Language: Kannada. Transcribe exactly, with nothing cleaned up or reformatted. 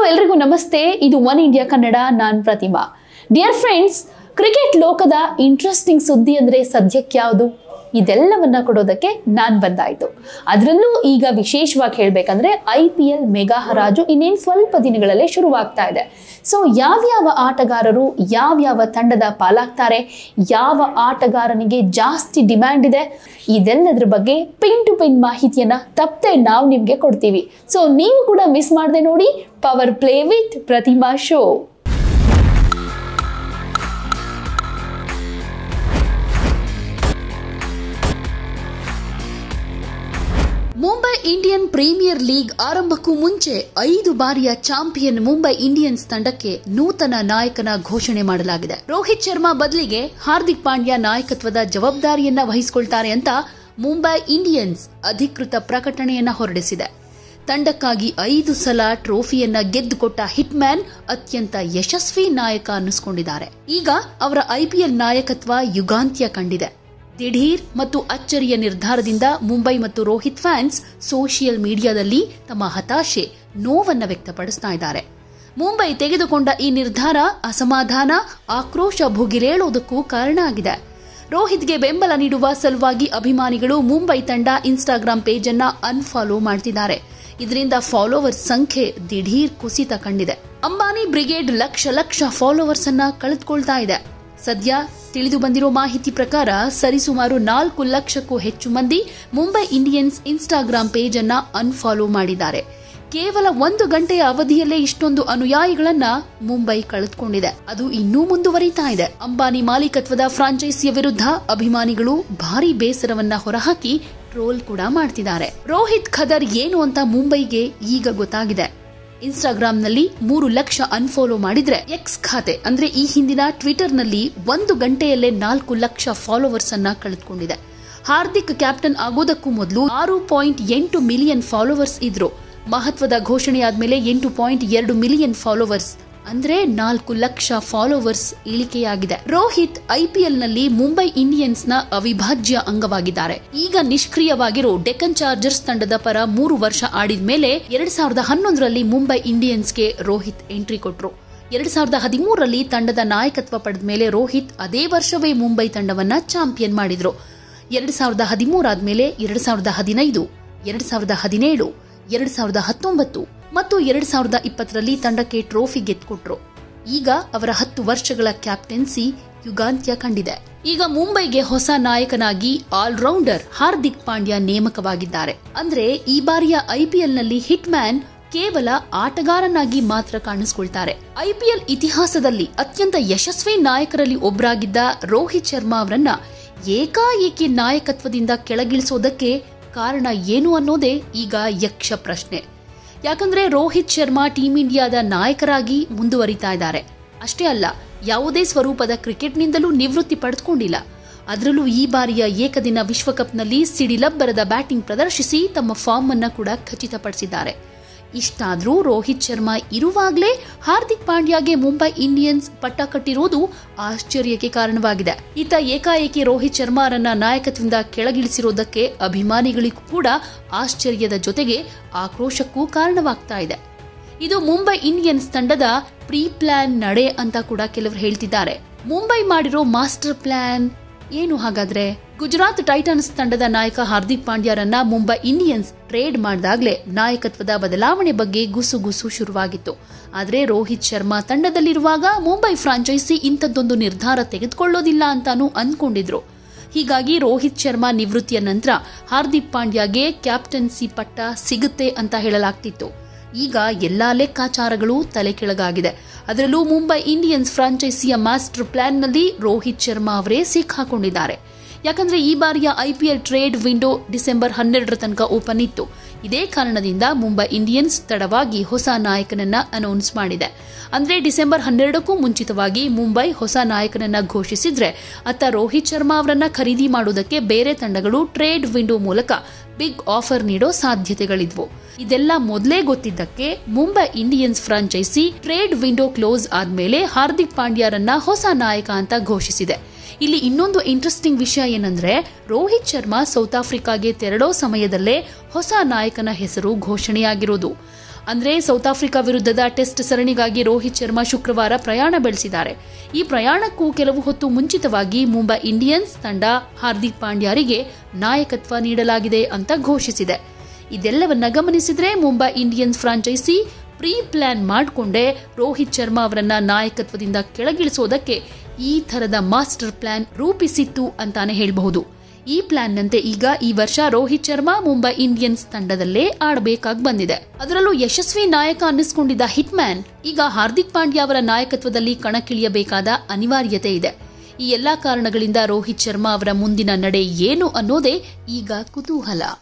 ಎಲ್ರಿಗೂ ನಮಸ್ತೆ. ಇದು ಒನ್ ಇಂಡಿಯಾ ಕನ್ನಡ. ನಾನು ಪ್ರತಿಮಾ. ಡಿಯರ್ ಫ್ರೆಂಡ್ಸ್, ಕ್ರಿಕೆಟ್ ಲೋಕದ ಇಂಟ್ರೆಸ್ಟಿಂಗ್ ಸುದ್ದಿ ಅಂದರೆ ಸದ್ಯಕ್ಕೆ ಯಾವುದು? ಇದೆಲ್ಲವನ್ನ ಕೊಡೋದಕ್ಕೆ ನಾನು ಬಂದಾಯಿತು. ಅದರಲ್ಲೂ ಈಗ ವಿಶೇಷವಾಗಿ ಹೇಳಬೇಕಂದ್ರೆ ಐ ಪಿ ಎಲ್ ಮೆಗಾ ಹರಾಜು ಇನ್ನೇನು ಸ್ವಲ್ಪ ದಿನಗಳಲ್ಲೇ ಶುರುವಾಗ್ತಾ ಇದೆ. ಸೊ ಯಾವ್ಯಾವ ಆಟಗಾರರು ಯಾವ್ಯಾವ ತಂಡದ ಪಾಲಾಗ್ತಾರೆ, ಯಾವ ಆಟಗಾರನಿಗೆ ಜಾಸ್ತಿ ಡಿಮ್ಯಾಂಡ್ ಇದೆ, ಇದೆಲ್ಲದ್ರ ಬಗ್ಗೆ ಪಿನ್ ಟು ಪಿನ್ ಮಾಹಿತಿಯನ್ನ ತಪ್ಪದೆ ನಾವು ನಿಮಗೆ ಕೊಡ್ತೀವಿ. ಸೊ ನೀವು ಕೂಡ ಮಿಸ್ ಮಾಡದೆ ನೋಡಿ power play with Pratima show. Mumbai Indian Premier League ಆರಂಭಕ್ಕೂ ಮುಂಚೆ ಐದು ಬಾರಿಯ ಚಾಂಪಿಯನ್ ಮುಂಬೈ ಇಂಡಿಯನ್ಸ್ ತಂಡಕ್ಕೆ ನೂತನ ನಾಯಕನ ಘೋಷಣೆ ಮಾಡಲಾಗಿದೆ. ರೋಹಿತ್ ಶರ್ಮಾ ಬದಲಿಗೆ ಹಾರ್ದಿಕ್ ಪಾಂಡ್ಯ ನಾಯಕತ್ವದ ಜವಾಬ್ದಾರಿಯನ್ನ ವಹಿಸಿಕೊಳ್ತಾರೆ ಅಂತ ಮುಂಬೈ ಇಂಡಿಯನ್ಸ್ ಅಧಿಕೃತ ಪ್ರಕಟಣೆಯನ್ನ ಹೊರಡಿಸಿದೆ. ತಂಡಕ್ಕಾಗಿ ಐದು ಸಲ ಟ್ರೋಫಿಯನ್ನ ಗೆದ್ದುಕೊಟ್ಟ ಹಿಟ್ ಮ್ಯಾನ್ ಅತ್ಯಂತ ಯಶಸ್ವಿ ನಾಯಕ ಅನ್ನಿಸಿಕೊಂಡಿದ್ದಾರೆ. ಈಗ ಅವರ ಐಪಿಎಲ್ ನಾಯಕತ್ವ ಯುಗಾಂತ್ಯ ಕಂಡಿದೆ. ದಿಢೀರ್ ಮತ್ತು ಅಚ್ಚರಿಯ ನಿರ್ಧಾರದಿಂದ ಮುಂಬೈ ಮತ್ತು ರೋಹಿತ್ ಫ್ಯಾನ್ಸ್ ಸೋಷಿಯಲ್ ಮೀಡಿಯಾದಲ್ಲಿ ತಮ್ಮ ಹತಾಶೆ, ನೋವನ್ನ ವ್ಯಕ್ತಪಡಿಸ್ತಾ ಇದ್ದಾರೆ. ಮುಂಬೈ ತೆಗೆದುಕೊಂಡ ಈ ನಿರ್ಧಾರ ಅಸಮಾಧಾನ, ಆಕ್ರೋಶ ಭುಗಿಲೇಳೋದಕ್ಕೂ ಕಾರಣ ಆಗಿದೆ. ರೋಹಿತ್ಗೆ ಬೆಂಬಲ ನೀಡುವ ಸಲುವಾಗಿ ಅಭಿಮಾನಿಗಳು ಮುಂಬೈ ತಂಡ ಇನ್ಸ್ಟಾಗ್ರಾಂ ಪೇಜ್ ಅನ್ನ ಅನ್ಫಾಲೋ ಮಾಡ್ತಿದ್ದಾರೆ. ಇದರಿಂದ ಫಾಲೋವರ್ಸ್ ಸಂಖ್ಯೆ ದಿಢೀರ್ ಕುಸಿತ ಕಂಡಿದೆ. ಅಂಬಾನಿ ಬ್ರಿಗೇಡ್ ಲಕ್ಷ ಲಕ್ಷ ಫಾಲೋವರ್ಸ್ ಅನ್ನ ಕಳೆದುಕೊಳ್ತಾ ಇದೆ. ಸದ್ಯ ತಿಳಿದು ಬಂದಿರೋ ಮಾಹಿತಿ ಪ್ರಕಾರ ಸರಿಸುಮಾರು ನಾಲ್ಕು ಲಕ್ಷಕ್ಕೂ ಹೆಚ್ಚು ಮಂದಿ ಮುಂಬೈ ಇಂಡಿಯನ್ಸ್ ಇನ್ಸ್ಟಾಗ್ರಾಂ ಪೇಜ್ ಅನ್ನ ಅನ್ಫಾಲೋ ಮಾಡಿದ್ದಾರೆ. ಕೇವಲ ಒಂದು ಗಂಟೆಯ ಅವಧಿಯಲ್ಲೇ ಇಷ್ಟೊಂದು ಅನುಯಾಯಿಗಳನ್ನ ಮುಂಬೈ ಕಳೆದುಕೊಂಡಿದೆ. ಅದು ಇನ್ನೂ ಮುಂದುವರಿತಾ ಇದೆ. ಅಂಬಾನಿ ಮಾಲೀಕತ್ವದ ಫ್ರಾಂಚೈಸಿಯ ವಿರುದ್ಧ ಅಭಿಮಾನಿಗಳು ಭಾರಿ ಬೇಸರವನ್ನ ಹೊರಹಾಕಿ ಟ್ರೋಲ್ ಕೂಡ ಮಾಡ್ತಿದ್ದಾರೆ. ರೋಹಿತ್ ಖದರ್ ಏನು ಅಂತ ಮುಂಬೈಗೆ ಈಗ ಗೊತ್ತಾಗಿದೆ. ಇನ್ಸ್ಟಾಗ್ರಾಂನಲ್ಲಿ ಮೂರು ಲಕ್ಷ ಅನ್ಫಾಲೋ ಮಾಡಿದ್ರೆ ಎಕ್ಸ್ ಖಾತೆ ಅಂದ್ರೆ ಈ ಹಿಂದಿನ ಟ್ವಿಟರ್ನಲ್ಲಿ ಒಂದು ಗಂಟೆಯಲ್ಲೇ ನಾಲ್ಕು ಲಕ್ಷ ಫಾಲೋವರ್ಸ್ ಅನ್ನ ಕಳೆದುಕೊಂಡಿದೆ. ಹಾರ್ದಿಕ್ ಕ್ಯಾಪ್ಟನ್ ಆಗೋದಕ್ಕೂ ಮೊದಲು ಆರು ಪಾಯಿಂಟ್ ಎಂಟು ಮಿಲಿಯನ್ ಫಾಲೋವರ್ಸ್ ಇದ್ರು. ಮಹತ್ವದ ಘೋಷಣೆಯಾದ್ಮೇಲೆ ಎಂಟು ಪಾಯಿಂಟ್ ಎರಡು ಮಿಲಿಯನ್ ಫಾಲೋವರ್ಸ್ ಅಂದ್ರೆ ನಾಲ್ಕು ಲಕ್ಷ ಫಾಲೋವರ್ಸ್ ಇಳಿಕೆಯಾಗಿದೆ. ರೋಹಿತ್ ಐಪಿಎಲ್ ನಲ್ಲಿ ಮುಂಬೈ ಇಂಡಿಯನ್ಸ್ ನ ಅವಿಭಾಜ್ಯ ಅಂಗವಾಗಿದ್ದಾರೆ. ಈಗ ನಿಷ್ಕ್ರಿಯವಾಗಿರೋ ಡೆಕ್ಕನ್ ಚಾರ್ಜರ್ಸ್ ತಂಡದ ಪರ ಮೂರು ವರ್ಷ ಆಡಿದ ಮೇಲೆ ಎರಡ್ ಸಾವಿರದ ಹನ್ನೊಂದರಲ್ಲಿ ಮುಂಬೈ ಇಂಡಿಯನ್ಸ್ಗೆ ರೋಹಿತ್ ಎಂಟ್ರಿ ಕೊಟ್ರು. ಎರಡ್ ಸಾವಿರದ ಹದಿಮೂರರಲ್ಲಿ ತಂಡದ ನಾಯಕತ್ವ ಪಡೆದ ಮೇಲೆ ರೋಹಿತ್ ಅದೇ ವರ್ಷವೇ ಮುಂಬೈ ತಂಡವನ್ನ ಚಾಂಪಿಯನ್ ಮಾಡಿದ್ರು. ಎರಡ್ ಸಾವಿರದ ಹದಿಮೂರಾದ್ಮೇಲೆ ಎರಡ್ ಸಾವಿರದ ಹದಿನೈದು, ಎರಡ್ ಸಾವಿರದ ಹದಿನೇಳು, ಎರಡ್ ಸಾವಿರದ ಹತ್ತೊಂಬತ್ತು ಮತ್ತು ಎರಡ್ ಸಾವಿರದ ಇಪ್ಪತ್ತರಲ್ಲಿ ತಂಡಕ್ಕೆ ಟ್ರೋಫಿ ಗೆದ್ದುಕೊಟ್ರು. ಈಗ ಅವರ ಹತ್ತು ವರ್ಷಗಳ ಕ್ಯಾಪ್ಟನ್ಸಿ ಯುಗಾಂತ್ಯ ಕಂಡಿದೆ. ಈಗ ಮುಂಬೈಗೆ ಹೊಸ ನಾಯಕನಾಗಿ ಆಲ್ರೌಂಡರ್ ಹಾರ್ದಿಕ್ ಪಾಂಡ್ಯ ನೇಮಕವಾಗಿದ್ದಾರೆ. ಅಂದ್ರೆ ಈ ಬಾರಿಯ ಐಪಿಎಲ್ ನಲ್ಲಿ ಹಿಟ್ ಮ್ಯಾನ್ ಕೇವಲ ಆಟಗಾರನಾಗಿ ಮಾತ್ರ ಕಾಣಿಸಿಕೊಳ್ತಾರೆ. ಐಪಿಎಲ್ ಇತಿಹಾಸದಲ್ಲಿ ಅತ್ಯಂತ ಯಶಸ್ವಿ ನಾಯಕರಲ್ಲಿ ಒಬ್ಬರಾಗಿದ್ದ ರೋಹಿತ್ ಶರ್ಮಾ ಅವರನ್ನ ಏಕಾಏಕಿ ನಾಯಕತ್ವದಿಂದ ಕೆಳಗಿಳಿಸೋದಕ್ಕೆ ಕಾರಣ ಏನು ಅನ್ನೋದೇ ಈಗ ಯಕ್ಷ ಪ್ರಶ್ನೆ. ಯಾಕಂದ್ರೆ ರೋಹಿತ್ ಶರ್ಮಾ ಟೀಂ ಇಂಡಿಯಾದ ನಾಯಕರಾಗಿ ಮುಂದುವರಿತಾ ಇದ್ದಾರೆ. ಅಷ್ಟೇ ಅಲ್ಲ, ಯಾವುದೇ ಸ್ವರೂಪದ ಕ್ರಿಕೆಟ್ನಿಂದಲೂ ನಿವೃತ್ತಿ ಪಡೆದುಕೊಂಡಿಲ್ಲ. ಅದರಲ್ಲೂ ಈ ಬಾರಿಯ ಏಕದಿನ ವಿಶ್ವಕಪ್ನಲ್ಲಿ ಸಿಡಿಲಬ್ಬರದ ಬ್ಯಾಟಿಂಗ್ ಪ್ರದರ್ಶಿಸಿ ತಮ್ಮ ಫಾರ್ಮ್ ಅನ್ನ ಕೂಡ ಖಚಿತಪಡಿಸಿದ್ದಾರೆ. ಇಷ್ಟಾದ್ರೂ ರೋಹಿತ್ ಶರ್ಮಾ ಇರುವಾಗಲೇ ಹಾರ್ದಿಕ್ ಪಾಂಡ್ಯಗೆ ಮುಂಬೈ ಇಂಡಿಯನ್ಸ್ ಪಟ್ಟ ಕಟ್ಟಿರುವುದು ಆಶ್ಚರ್ಯಕ್ಕೆ ಕಾರಣವಾಗಿದೆ. ಇತ್ತ ಏಕಾಏಕಿ ರೋಹಿತ್ ಶರ್ಮಾರನ್ನ ನಾಯಕತ್ವದಿಂದ ಕೆಳಗಿಳಿಸಿರುವುದಕ್ಕೆ ಅಭಿಮಾನಿಗಳಿಗೂ ಕೂಡ ಆಶ್ಚರ್ಯದ ಜೊತೆಗೆ ಆಕ್ರೋಶಕ್ಕೂ ಕಾರಣವಾಗ್ತಾ ಇದೆ. ಇದು ಮುಂಬೈ ಇಂಡಿಯನ್ಸ್ ತಂಡದ ಪ್ರೀ ಪ್ಲಾನ್ ನಡೆ ಅಂತ ಕೂಡ ಕೆಲವರು ಹೇಳ್ತಿದ್ದಾರೆ. ಮುಂಬೈ ಮಾಡಿರೋ ಮಾಸ್ಟರ್ ಪ್ಲಾನ್ ಏನು ಹಾಗಾದ್ರೆ? ಗುಜರಾತ್ ಟೈಟನ್ಸ್ ತಂಡದ ನಾಯಕ ಹಾರ್ದಿಕ್ ಪಾಂಡ್ಯರನ್ನ ಮುಂಬೈ ಇಂಡಿಯನ್ಸ್ ಟ್ರೇಡ್ ಮಾಡಿದಾಗಲೇ ನಾಯಕತ್ವದ ಬದಲಾವಣೆ ಬಗ್ಗೆ ಗುಸುಗುಸು ಶುರುವಾಗಿತ್ತು. ಆದರೆ ರೋಹಿತ್ ಶರ್ಮಾ ತಂಡದಲ್ಲಿರುವಾಗ ಮುಂಬೈ ಫ್ರಾಂಚೈಸಿ ಇಂಥದ್ದೊಂದು ನಿರ್ಧಾರ ತೆಗೆದುಕೊಳ್ಳೋದಿಲ್ಲ ಅಂತಾನೂ ಅಂದ್ಕೊಂಡಿದ್ರು. ಹೀಗಾಗಿ ರೋಹಿತ್ ಶರ್ಮಾ ನಿವೃತ್ತಿಯ ನಂತರ ಹಾರ್ದಿಕ್ ಪಾಂಡ್ಯಗೆ ಕ್ಯಾಪ್ಟನ್ಸಿ ಪಟ್ಟ ಸಿಗುತ್ತೆ ಅಂತ ಹೇಳಲಾಗ್ತಿತ್ತು. ಈಗ ಎಲ್ಲಾ ಲೆಕ್ಕಾಚಾರಗಳು ತಲೆ ಕೆಳಗಾಗಿದೆ. ಅದರಲ್ಲೂ ಮುಂಬೈ ಇಂಡಿಯನ್ಸ್ ಫ್ರಾಂಚೈಸಿಯ ಮಾಸ್ಟರ್ ಪ್ಲಾನ್ನಲ್ಲಿ ರೋಹಿತ್ ಶರ್ಮಾ ಅವರೇ ಸಿಕ್ಕಾಕೊಂಡಿದ್ದಾರೆ. ಯಾಕಂದ್ರೆ ಈ ಬಾರಿಯ ಐಪಿಎಲ್ ಟ್ರೇಡ್ ವಿಂಡೋ ಡಿಸೆಂಬರ್ ಹನ್ನೆರಡರ ತನಕ ಓಪನ್ ಇತ್ತು. ಇದೇ ಕಾರಣದಿಂದ ಮುಂಬೈ ಇಂಡಿಯನ್ಸ್ ತಡವಾಗಿ ಹೊಸ ನಾಯಕನನ್ನ ಅನೌನ್ಸ್ ಮಾಡಿದೆ. ಅಂದ್ರೆ ಡಿಸೆಂಬರ್ ಹನ್ನೆರಡಕ್ಕೂ ಮುಂಚಿತವಾಗಿ ಮುಂಬೈ ಹೊಸ ನಾಯಕನನ್ನ ಘೋಷಿಸಿದ್ರೆ ಅತ್ತ ರೋಹಿತ್ ಶರ್ಮಾ ಅವರನ್ನ ಖರೀದಿ ಮಾಡುವುದಕ್ಕೆ ಬೇರೆ ತಂಡಗಳು ಟ್ರೇಡ್ ವಿಂಡೋ ಮೂಲಕ ಬಿಗ್ ಆಫರ್ ನೀಡೋ ಸಾಧ್ಯತೆಗಳಿದ್ವು. ಇದೆಲ್ಲ ಮೊದಲೇ ಗೊತ್ತಿದ್ದಕ್ಕೆ Mumbai Indians franchise trade window close ಆದ್ಮೇಲೆ ಹಾರ್ದಿಕ್ ಪಾಂಡ್ಯರನ್ನ ಹೊಸ ನಾಯಕ ಅಂತ ಘೋಷಿಸಿದೆ. ಇಲ್ಲಿ ಇನ್ನೊಂದು ಇಂಟ್ರೆಸ್ಟಿಂಗ್ ವಿಷಯ ಏನಂದ್ರೆ ರೋಹಿತ್ ಶರ್ಮಾ ಸೌತ್ ಆಫ್ರಿಕಾಗೆ ತೆರಳೋ ಸಮಯದಲ್ಲೇ ಹೊಸ ನಾಯಕನ ಹೆಸರು ಘೋಷಣೆಯಾಗಿರೋದು. ಅಂದ್ರೆ ಸೌತ್ ಆಫ್ರಿಕಾ ವಿರುದ್ಧದ ಟೆಸ್ಟ್ ಸರಣಿಗಾಗಿ ರೋಹಿತ್ ಶರ್ಮಾ ಶುಕ್ರವಾರ ಪ್ರಯಾಣ ಬೆಳೆಸಿದ್ದಾರೆ. ಈ ಪ್ರಯಾಣಕ್ಕೂ ಕೆಲವು ಹೊತ್ತು ಮುಂಚಿತವಾಗಿ ಮುಂಬೈ ಇಂಡಿಯನ್ಸ್ ತಂಡ ಹಾರ್ದಿಕ್ ಪಾಂಡ್ಯರಿಗೆ ನಾಯಕತ್ವ ನೀಡಲಾಗಿದೆ ಅಂತ ಘೋಷಿಸಿದೆ. ಇದೆಲ್ಲವನ್ನ ಗಮನಿಸಿದ್ರೆ Mumbai Indians franchise pre plan ಮಾಡಿಕೊಂಡೇ ರೋಹಿತ್ ಶರ್ಮಾ ಅವರನ್ನ ನಾಯಕತ್ವದಿಂದ ಕೆಳಗಿಳಿಸೋದಕ್ಕೆ ಈ ಥರದ ಮಾಸ್ಟರ್ ಪ್ಲಾನ್ ರೂಪಿಸಿತ್ತು ಅಂತಾನೆ ಹೇಳಬಹುದು. ಈ ಪ್ಲಾನ್ನಂತೆ ಈಗ ಈ ವರ್ಷ ರೋಹಿತ್ ಶರ್ಮಾ ಮುಂಬೈ ಇಂಡಿಯನ್ಸ್ ತಂಡದಲ್ಲೇ ಆಡಬೇಕಾಗಿ ಬಂದಿದೆ. ಅದರಲ್ಲೂ ಯಶಸ್ವಿ ನಾಯಕ ಅನ್ನಿಸಿಕೊಂಡಿದ್ದ ಹಿಟ್ ಮ್ಯಾನ್ ಈಗ ಹಾರ್ದಿಕ್ ಪಾಂಡ್ಯ ಅವರ ನಾಯಕತ್ವದಲ್ಲಿ ಕಣಕ್ಕಿಳಿಯಬೇಕಾದ ಅನಿವಾರ್ಯತೆ ಇದೆ. ಈ ಎಲ್ಲಾ ಕಾರಣಗಳಿಂದ ರೋಹಿತ್ ಶರ್ಮಾ ಅವರ ಮುಂದಿನ ನಡೆ ಏನು ಅನ್ನೋದೇ ಈಗ ಕುತೂಹಲ.